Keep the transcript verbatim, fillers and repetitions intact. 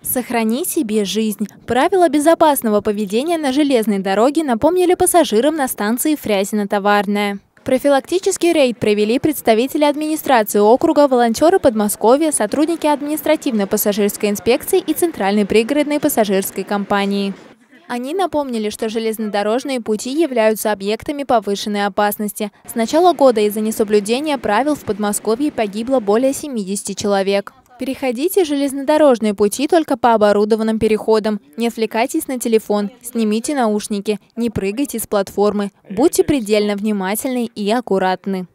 Сохрани себе жизнь. Правила безопасного поведения на железной дороге напомнили пассажирам на станции Фрязино-Товарная. Профилактический рейд провели представители администрации округа, волонтеры Подмосковья, сотрудники административно-пассажирской инспекции и Центральной пригородной пассажирской компании. Они напомнили, что железнодорожные пути являются объектами повышенной опасности. С начала года из-за несоблюдения правил в Подмосковье погибло более семидесяти человек. Переходите железнодорожные пути только по оборудованным переходам. Не отвлекайтесь на телефон, снимите наушники, не прыгайте с платформы. Будьте предельно внимательны и аккуратны.